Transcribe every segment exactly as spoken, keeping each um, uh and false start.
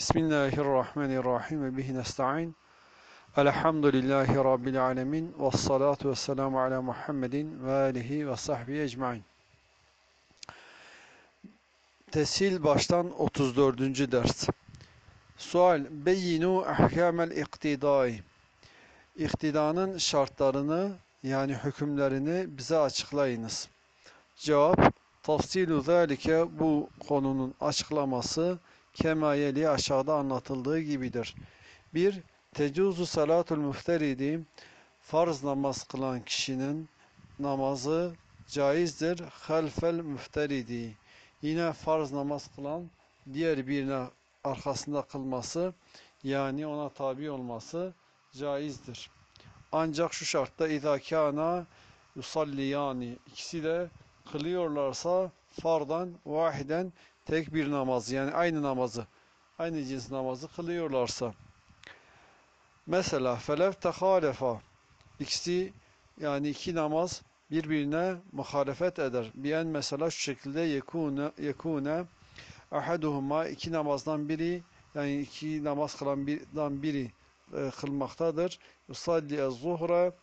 Bismillahirrahmanirrahim ve bihi nesta'in. Elhamdülillahi Rabbil alemin. Ve salatu ve selamu ala Muhammedin ve alihi ve sahbihi ecmain. Tesil baştan otuz dördüncü ders. Sual: Beyinu ahkamel iktidai. İktidanın şartlarını yani hükümlerini bize açıklayınız. Cevap: Tafsilu zalike, bu konunun açıklaması kema yeli, aşağıda anlatıldığı gibidir. bir. Tecuzu salatul müfteridi, farz namaz kılan kişinin namazı caizdir. Halfel müfteridi, yine farz namaz kılan diğer birine arkasında kılması, yani ona tabi olması caizdir. Ancak şu şartta izâ kâna yusalliyani, ikisi de kılıyorlarsa fardan vahiden, tek bir namaz, yani aynı namazı, aynı cins namazı kılıyorlarsa. Mesela felev tehalefa, ikisi yani iki namaz birbirine muhalefet eder. Biyen mesela şu şekilde yekune yekune ahaduhuma, iki namazdan biri, yani iki namaz kılan birden biri e, kılmaktadır. Yusalli ez-zuhra,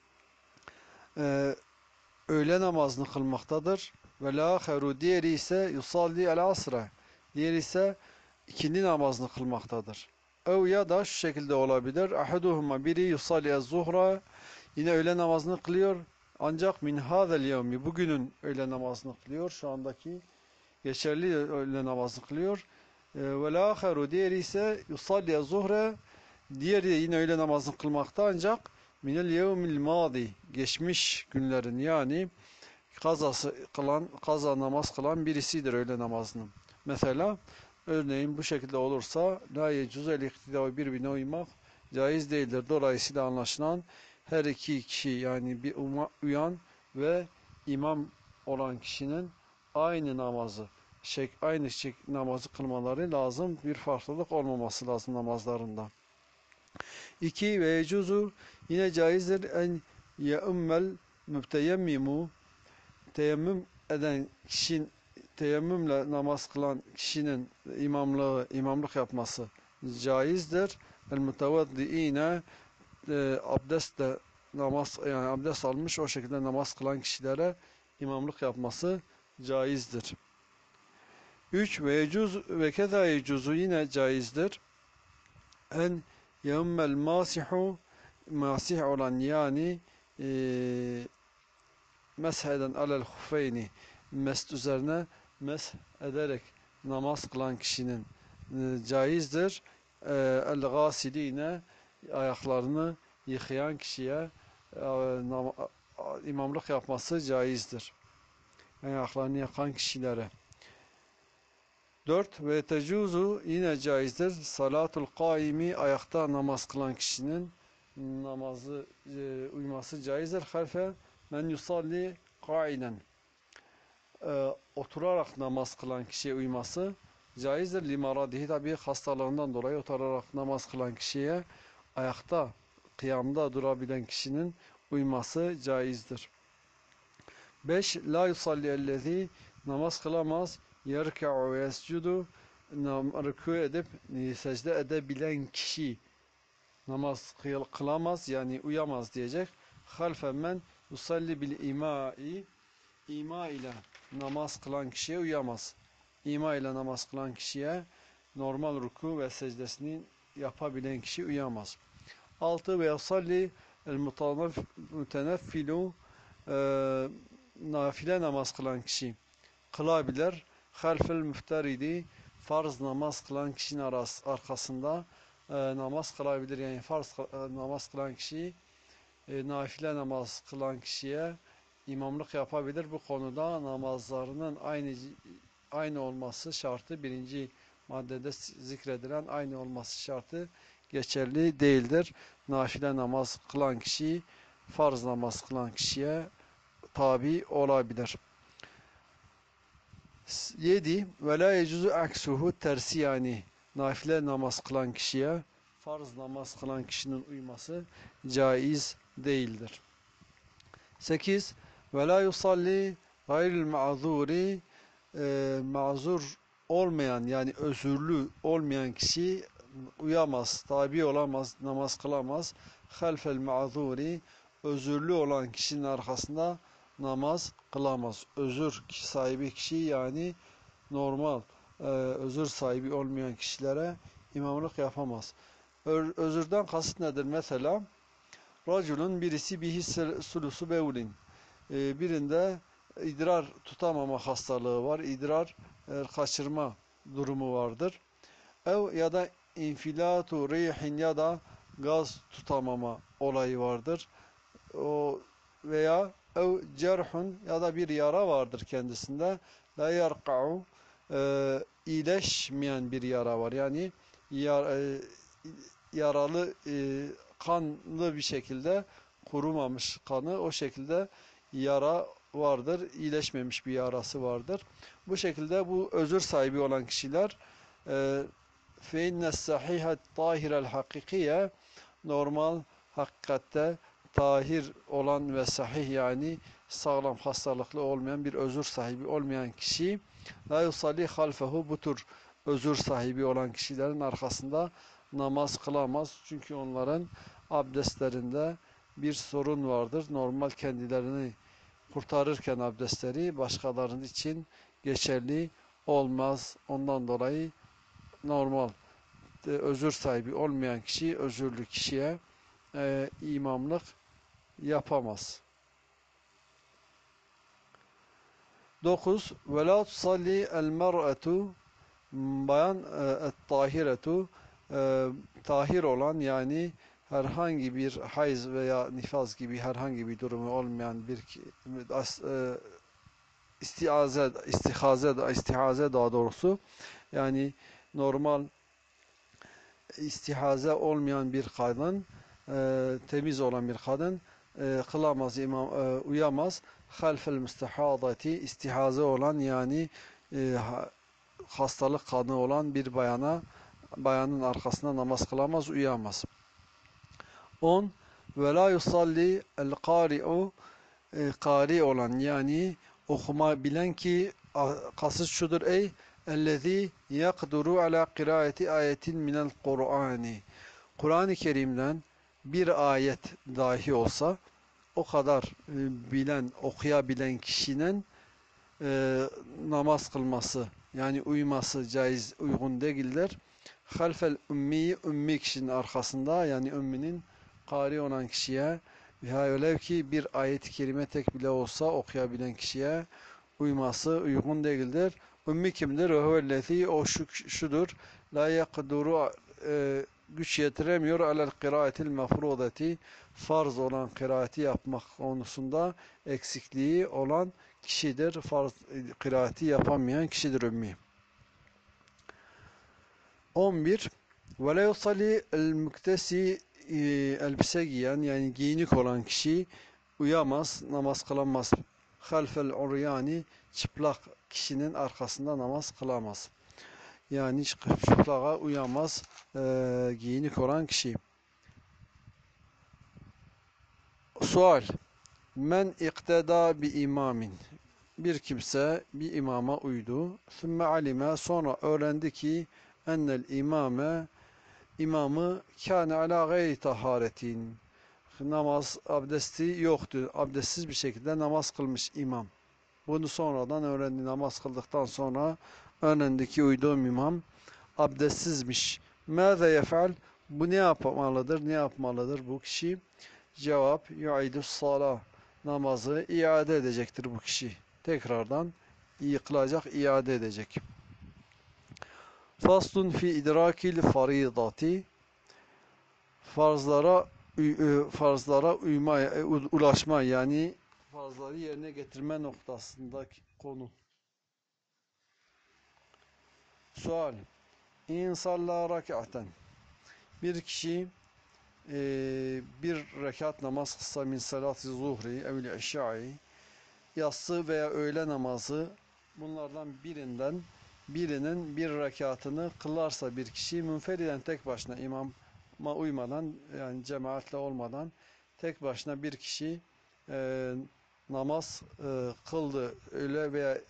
e, öğle namazını kılmaktadır. Ve la-aheru, diğeri ise yusalli el-asra, diğeri ise ikindi namazını kılmaktadır. Ev, ya da şu şekilde olabilir. Ahaduhuma, biri yusalli ez-zuhra, yine öğle namazını kılıyor. Ancak min hazel yevmi, bugünün öğle namazını kılıyor. Şu andaki geçerli öğle namazını kılıyor. Ve la-aheru, diğeri ise yusalli ez-zuhra, diğeri yine öğle namazını kılmakta, ancak minel yevmil madi, geçmiş günlerin, yani kazası kılan, kaza namaz kılan birisidir öğle namazının. Mesela örneğin bu şekilde olursa la yecuzel iktidâ, birbirine uymak caiz değildir. Dolayısıyla anlaşılan her iki kişi, yani bir uyan ve imam olan kişinin aynı namazı, şek, aynı şek, namazı kılmaları lazım. Bir farklılık olmaması lazım namazlarında. iki. Ve yecuzu, yine caizdir en yeummel mübteyemmimu, teyemmüm eden kişinin, teyemmümle namaz kılan kişinin imamlığı, imamlık yapması caizdir. El mutevaddiine, e, abdestle namaz, yani abdest almış o şekilde namaz kılan kişilere imamlık yapması caizdir. üç. Ve yecuz ve keza yecuzu, yine caizdir en yeummel masihu, masih olan, yani e, mesheden alel hufeyni, mest üzerine mesh ederek namaz kılan kişinin e, caizdir. E, el gasiline, ayaklarını yıkayan kişiye e, nam, imamlık yapması caizdir. Yani ayaklarını yıkan kişilere. dört. Ve tecuzu, yine caizdir salatul kaimi, ayakta namaz kılan kişinin namazı e, uyması caizdir. Halfe men yusalli kaiden, e, oturarak namaz kılan kişiye uyması caizdir. Limaradihi, tabi hastalığından dolayı oturarak namaz kılan kişiye ayakta, kıyamda durabilen kişinin uyması caizdir. beş. La yusalli ellezî, namaz kılamaz, yerka'u ve yescudu, rükû edip secde edebilen kişi namaz kılamaz, yani uyamaz diyecek. Halfe men yusalli bil imai, ima ile namaz kılan kişiye uyamaz. İma ile namaz kılan kişiye normal ruku ve secdesini yapabilen kişi uyamaz. altı. Ve yusalli el muteneffilu, nafile namaz kılan kişi kılabilir. Halfel müfteridi, farz namaz kılan kişinin arkasında e, namaz kılabilir. Yani farz e, namaz kılan kişi e, nafile namaz kılan kişiye imamlık yapabilir. Bu konuda namazlarının aynı aynı olması şartı, birinci maddede zikredilen aynı olması şartı geçerli değildir. Nafile namaz kılan kişi farz namaz kılan kişiye tabi olabilir. yedi. Ve la yecuzu aksuhu, tersi, yani nafile namaz kılan kişiye farz namaz kılan kişinin uyması caiz değildir. sekiz. Ve la yusalli gayril ma'zuri, e, mazur olmayan yani özürlü olmayan kişi uyamaz, tabi olamaz, namaz kılamaz. Halfel ma'zuri özürlü olan kişinin arkasında namaz kılamaz. Özür sahibi kişi yani normal e, özür sahibi olmayan kişilere imamlık yapamaz. Ö özürden kasıt nedir? Mesela raculun birisi bihi sulusu bevlin. E, birinde idrar tutamama hastalığı var. İdrar e, kaçırma durumu vardır. Ev ya da infilatu rihin ya da gaz tutamama olayı vardır. O veya ev cerhun ya da bir yara vardır kendisinde. La yarka'u e, iyileşmeyen bir yara var. Yani yar, e, yaralı e, kanlı bir şekilde kurumamış kanı o şekilde yara vardır. İyileşmemiş bir yarası vardır. Bu şekilde bu özür sahibi olan kişiler fe inne sahihat tahirel hakikiye normal hakikatte tahir olan ve sahih yani sağlam hastalıklı olmayan bir özür sahibi olmayan kişi la yusalli halfehu bu tür özür sahibi olan kişilerin arkasında namaz kılamaz. Çünkü onların abdestlerinde bir sorun vardır. Normal kendilerini kurtarırken abdestleri başkalarının için geçerli olmaz. Ondan dolayı normal e, özür sahibi olmayan kişi özürlü kişiye e, imamlık yapamaz. dokuz. Ve la tusalli el mer'etu bayan e, tahiretu e, tahir olan yani herhangi bir hayız veya nifaz gibi herhangi bir durumu olmayan bir e, istiaze, istihaze, istihaze daha doğrusu yani normal istihaze olmayan bir kadın e, temiz olan bir kadın e, kılamaz, imam, e, uyamaz. Halfel müstehadati istihaze olan yani e, hastalık kanı olan bir bayana bayanın arkasında namaz kılamaz, uyamaz. on. Ve la yusalli el qari'u kari olan yani okuma bilen ki kasıt şudur ey ellezî yakduru ala kiraati ayetin minel Kur'ani Kur'an-ı Kerim'den bir ayet dahi olsa o kadar bilen, okuyabilen kişinin e, namaz kılması yani uyması caiz, uygun değildir. Halfel ümmi, ümmi kişinin arkasında yani ümminin kari olan kişiye veya öyle ki bir ayet-i kerime tek bile olsa okuyabilen kişiye uyması uygun değildir. Ümmi kimdir? Ve huvellezî o şu, şudur. La yakduru e, güç yetiremiyor alel kıraatil mefrudeti farz olan kıraati yapmak konusunda eksikliği olan kişidir. Farz kıraati yapamayan kişidir ümmi. on bir. Ve la yusalli el müktesi elbise giyen yani giyinik olan kişi uyamaz, namaz kılamaz. Halfel uryani çıplak kişinin arkasında namaz kılamaz. Yani çıplağa uyamaz e, giyinik olan kişi. Sual. Men ikteda bi imamin. Bir kimse bir imama uydu. Sümme alime sonra öğrendi ki ennel imame imamı kâne alâ gayri taharetin. Namaz abdesti yoktu. Abdestsiz bir şekilde namaz kılmış imam. Bunu sonradan öğrendi. Namaz kıldıktan sonra öğrendi ki uyduğum imam abdestsizmiş. Mâze yef'al? Bu ne yapmalıdır? Ne yapmalıdır bu kişi? Cevap yu'idus salah. Namazı iade edecektir bu kişi. Tekrardan iyi kılacak, iade edecek. Faslun fi idrakil faridati. Farzlara farzlara uyma, ulaşma yani farzları yerine getirme noktasındaki konu. Sual. İn salla rak'aten. Bir kişi e, bir rekat namaz kılsa min salati zuhri evli eşya'i yatsı veya öğle namazı bunlardan birinden birinin bir rekatını kılarsa bir kişi münferiden tek başına imama uymadan yani cemaatle olmadan tek başına bir kişi e, namaz e, kıldı öğle veya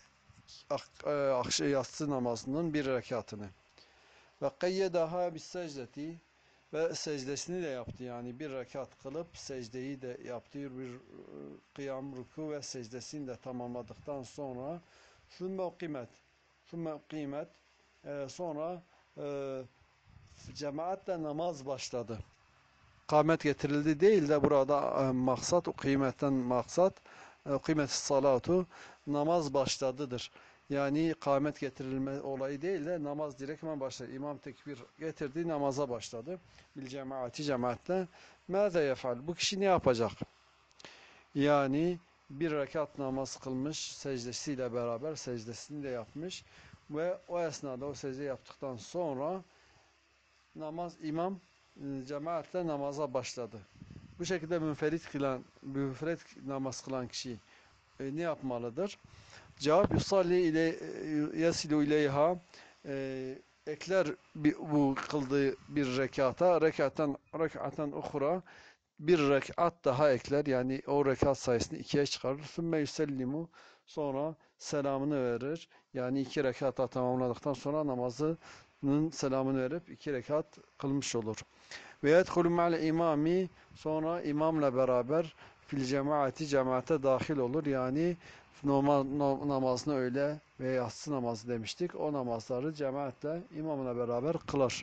akşam yatsı namazının bir rekatını. Ve kayyedaha bis secdeti, ve secdesini de yaptı, yani bir rekat kılıp secdeyi de yaptı, bir kıyam, ruku ve secdesini de tamamladıktan sonra sümme ukimet sümme ukimet sonra e, cemaatle namaz başladı. Kâmet getirildi değil de burada e, maksat, ukimetten maksat ukimetis salatu, namaz başladıdır. Yani kâmet getirilme olayı değil de namaz direktmen başladı. İmam tekbir getirdi, namaza başladı. Bil cemaati, cemaatle. Mâze yef'al? Bu kişi ne yapacak? Yani bir rekat namaz kılmış, secdesiyle beraber secdesini de yapmış ve o esnada o secde yaptıktan sonra namaz, imam cemaatle namaza başladı. Bu şekilde münferit kılan, münferit namaz kılan kişi e, ne yapmalıdır? Cevap: yusalli ile yasilu ileyha, e, ekler bu kıldığı bir rekata, rekatan rekatan uhra, bir rekat daha ekler, yani o rekat sayısını ikiye çıkarır. Sümme yusellimu, sonra selamını verir. Yani iki rekata tamamladıktan sonra namazının selamını verip iki rekat kılmış olur. Ve yedhulu ma'al imami, sonra imamla beraber fil cemaati, cemaate dahil olur. Yani normal namazını, öğle ve yatsı namazı demiştik. O namazları cemaatle imamla beraber kılar.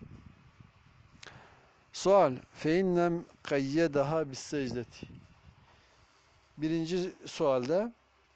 Sual: fe innem kayyedaha bis secdeti. Birinci sualde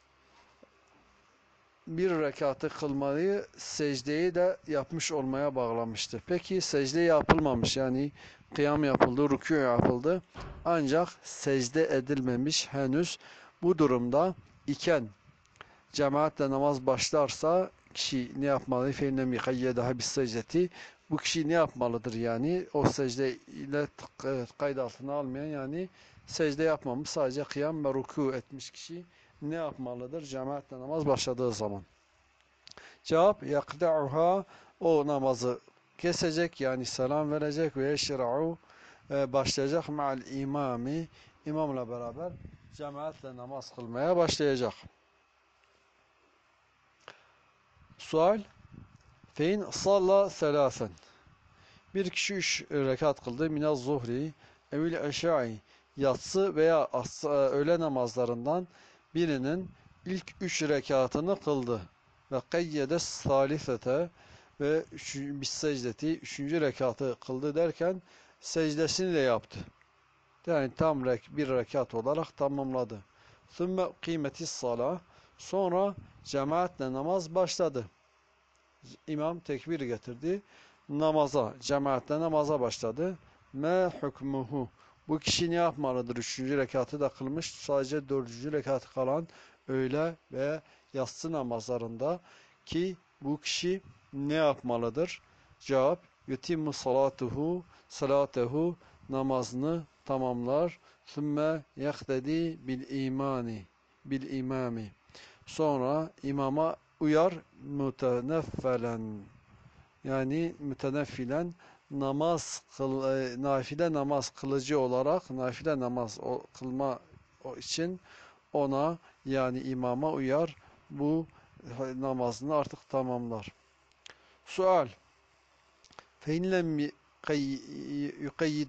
bir rekatı kılmayı secdeyi de yapmış olmaya bağlamıştı. Peki secde yapılmamış, yani kıyam yapıldı, rükû yapıldı, ancak secde edilmemiş henüz. Bu durumda iken cemaatle namaz başlarsa kişi ne yapmalı? فَاِنَّمْ يَقَيَّدَهَا بِالسَّجْدَةِ. Bu kişi ne yapmalıdır? Yani o secde ile kayıt altına almayan, yani secde yapmamış, sadece kıyam ve rükû etmiş kişi ne yapmalıdır cemaatle namaz başladığı zaman? Cevap: yakda'uha, o namazı kesecek, yani selam verecek ve yeşra'u, başlayacak ma'al imami, imamla beraber cemaatle namaz kılmaya başlayacak. Sual: fein salla selasen. Bir kişi üç rekat kıldı. Minaz zuhri evil eşai, yatsı veya öğle namazlarından birinin ilk üç rekatını kıldı. Ve kayyede salisete, ve bis secdeti, üçüncü rekatı kıldı derken secdesini de yaptı. Yani tam rek, bir rekat olarak tamamladı. Sümme kıymetis salah, sonra cemaatle namaz başladı. İmam tekbir getirdi. Namaza, cemaatle namaza başladı. Me hükmuhu. Bu kişi ne yapmalıdır? Üçüncü rekatı da kılmış. Sadece dördüncü rekatı kalan öğle ve yatsı namazlarında ki bu kişi ne yapmalıdır? Cevap: yutimmu salatuhu, salatehu, namazını tamamlar. Sümme yaktedi bil imani, bil imami. Sonra imama uyar, müteneffelen, yani müteneffilen, namaz kıl, e, nafile namaz kılıcı olarak, nafile namaz o, kılma o için ona, yani imama uyar, bu namazını artık tamamlar. Sual: fe in lem yuqayyid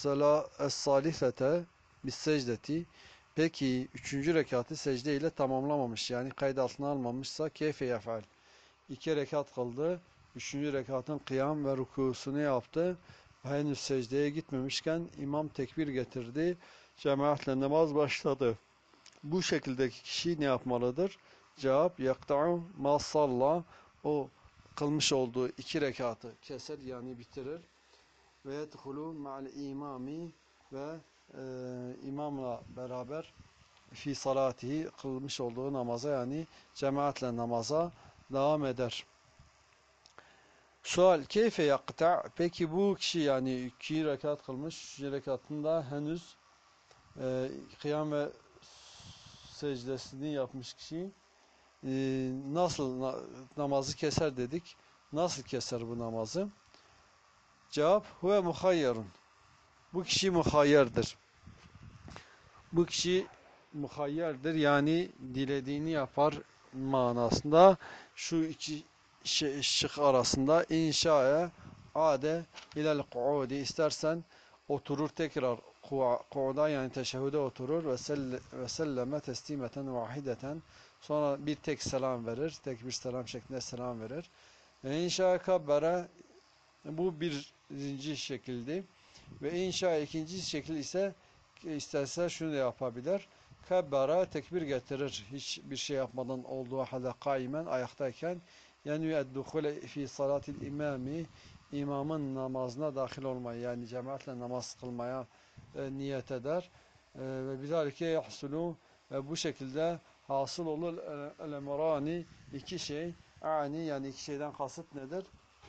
es-salisete bis secdeti. Peki üçüncü rekatı secde ile tamamlamamış, yani kayıt altına almamışsa keyfe yef'al? İki rekat kıldı. Üçüncü rekatın kıyam ve rükusunu yaptı. Henüz secdeye gitmemişken imam tekbir getirdi. Cemaatle namaz başladı. Bu şekildeki kişi ne yapmalıdır? Cevap: yakta'u ma salla, o kılmış olduğu iki rekatı keser, yani bitirir. Ve yedhulu ma'al imami, ve e, imamla beraber fi salatihi, kılmış olduğu namaza, yani cemaatle namaza devam eder. Sual: keyfe yakta? Peki bu kişi, yani iki rekat kılmış, üçüncü rekatında henüz e, kıyam ve secdesini yapmış kişi e, nasıl na, namazı keser dedik. Nasıl keser bu namazı? Cevap: huve muhayyerun. Bu kişi muhayyerdir. Bu kişi muhayyerdir, yani dilediğini yapar manasında şu iki şey, şık arasında inşa'e ade ilel ku'udi istersen oturur tekrar ku'da yani teşehhüde oturur ve, selle, ve selleme teslimeten vahideten sonra bir tek selam verir. Tek bir selam şeklinde selam verir. Ve inşa'e kabbere bu birinci şekildi. Ve inşa ikinci şekil ise isterse şunu da yapabilir. Kabbara tekbir getirir. Hiçbir şey yapmadan olduğu halde kaimen ayaktayken yani eddukule fi salatil imami imamın namazına dahil olmayı yani cemaatle namaz kılmaya e, niyet eder. E, ve bizalike yahsulu ve bu şekilde hasıl olur el-emrani iki şey. Ani yani iki şeyden kasıt nedir?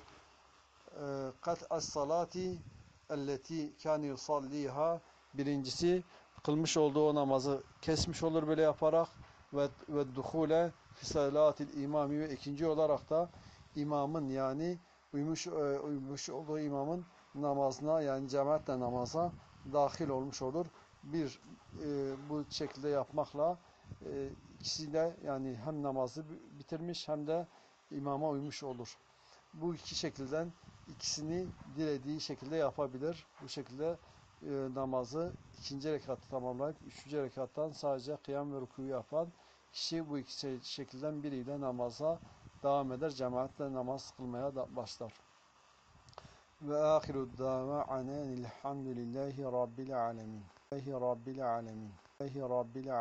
Kat as-salati elleti kan yusalliha birincisi kılmış olduğu o namazı kesmiş olur böyle yaparak ve ve duhule fi salatil imami ve ikinci olarak da imamın yani uymuş uymuş olduğu imamın namazına yani cemaatle namaza dahil olmuş olur. Bir e, bu şekilde yapmakla e, ikisi de yani hem namazı bitirmiş hem de imama uymuş olur. Bu iki şekilden ikisini dilediği şekilde yapabilir. Bu şekilde e, namazı ikinci rekatı tamamlayıp üçüncü rekattan sadece kıyam ve rükû yapan kişi bu iki şekilden biriyle namaza devam eder. Cemaatle namaz kılmaya da başlar. Ve ahiru dâvâ'anâ elhamdülillahi rabbil alemin. Rabbil alemin. Rabbil alemin.